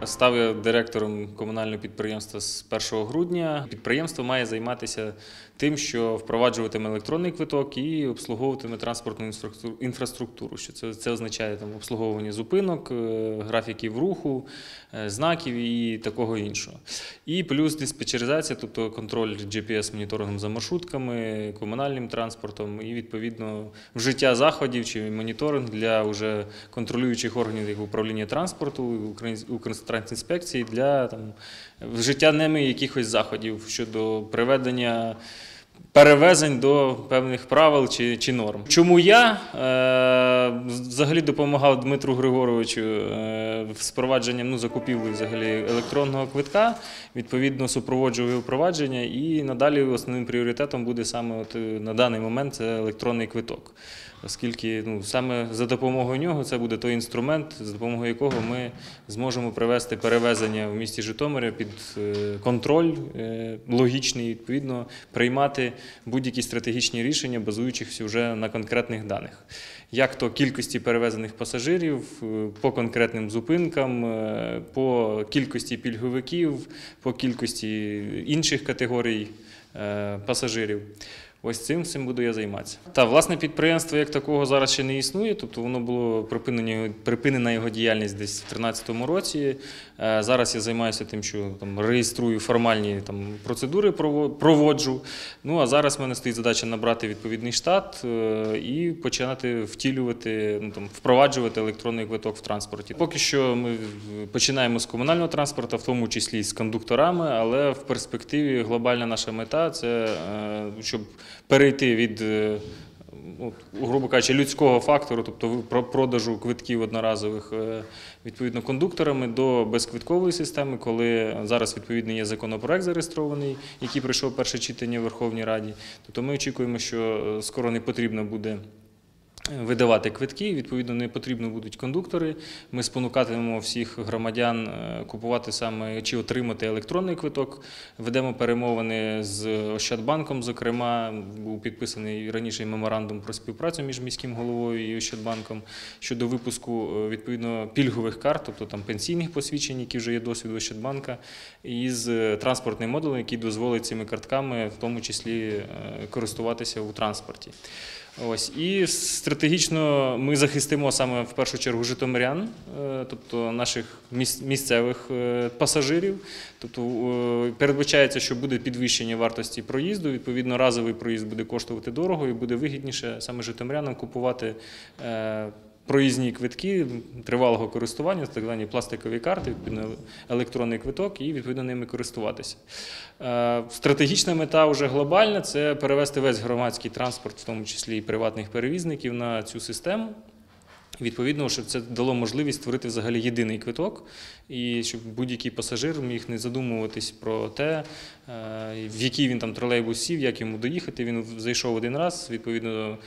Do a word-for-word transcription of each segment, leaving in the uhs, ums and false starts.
Став я директором комунального підприємства з першого грудня. Підприємство має займатися тим, що впроваджуватиме електронний квиток і обслуговуватиме транспортну інфраструктуру. Що це, це означає там, обслуговування зупинок, графіків руху, знаків і такого іншого. І плюс диспетчеризація, тобто контроль джі пі ес-моніторингом за маршрутками, комунальним транспортом і, відповідно, вжиття заходів чи моніторинг для вже контролюючих органів як управління транспорту, Укртрансінспекції для там, вжиття ними якихось заходів щодо приведення перевезень до певних правил чи, чи норм. Чому я е, взагалі допомагав Дмитру Григоровичу е, з впровадженням ну, закупівлі взагалі електронного квитка, відповідно супроводжував його впровадження, і надалі основним пріоритетом буде саме от, на даний момент це електронний квиток. Оскільки ну, саме за допомогою нього це буде той інструмент, за допомогою якого ми зможемо привести перевезення в місті Житомирі під контроль логічний, відповідно, приймати будь-які стратегічні рішення, базуючись вже на конкретних даних. Як то кількості перевезених пасажирів, по конкретним зупинкам, по кількості пільговиків, по кількості інших категорій пасажирів. Ось цим всім буду я займатися. Та, власне, підприємство як такого зараз ще не існує, тобто воно було припинена його діяльність десь в дві тисячі тринадцятому році. Зараз я займаюся тим, що там, реєструю формальні там, процедури, проводжу. Ну, а зараз в мене стоїть задача набрати відповідний штат і починати втілювати, ну, там, впроваджувати електронний квиток в транспорті. Поки що ми починаємо з комунального транспорту, в тому числі з кондукторами, але в перспективі глобальна наша мета – це щоб перейти від, грубо кажучи, людського фактору, тобто продажу квитків одноразових відповідно кондукторами, до безквиткової системи, коли зараз відповідно є законопроект зареєстрований, який пройшов перше читання в Верховній Раді. Тобто ми очікуємо, що скоро не потрібно буде видавати квитки, відповідно, не потрібно будуть кондуктори. Ми спонукатимемо всіх громадян купувати саме чи отримати електронний квиток. Ведемо перемовини з Ощадбанком, зокрема, був підписаний раніше меморандум про співпрацю між міським головою і Ощадбанком щодо випуску відповідно пільгових карт, тобто там пенсійних посвідчень, які вже є досвід Ощадбанка, і з транспортним модулем, який дозволить цими картками, в тому числі, користуватися у транспорті. Ось. І стратегічно ми захистимо саме в першу чергу житомирян, тобто наших місцевих пасажирів. Тобто передбачається, що буде підвищення вартості проїзду, відповідно разовий проїзд буде коштувати дорого і буде вигідніше саме житомирянам купувати проїзні квитки тривалого користування, так звані пластикові карти, відповідно електронний квиток і відповідно ними користуватися. Стратегічна мета вже глобальна – це перевести весь громадський транспорт, в тому числі і приватних перевізників, на цю систему. Відповідно, щоб це дало можливість створити взагалі єдиний квиток, і щоб будь-який пасажир міг не задумуватись про те, в який він там тролейбус сів, як йому доїхати. Він зайшов один раз, відповідно,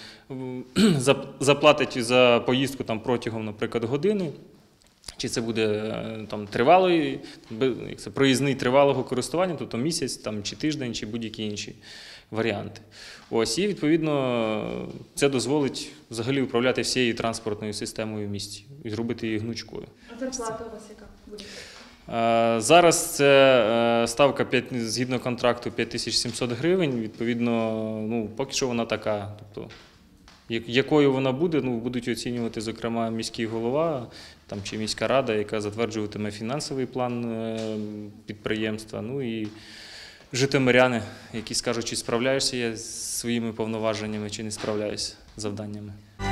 заплатить за поїздку там, протягом, наприклад, години. Чи це буде там, тривалий, як це, проїзний тривалого користування, тобто місяць, там, чи тиждень, чи будь-які інші варіанти. Ось, і, відповідно, це дозволить взагалі управляти всією транспортною системою в місті і зробити її гнучкою. А зарплата у вас яка буде? Зараз це ставка згідно контракту п'ять тисяч сімсот гривень, відповідно, ну, поки що вона така. Тобто, якою вона буде, ну, будуть оцінювати, зокрема, міський голова там, чи міська рада, яка затверджуватиме фінансовий план підприємства, ну і житомиряни, які скажуть, чи справляєшся я з своїми повноваженнями, чи не справляюся з завданнями.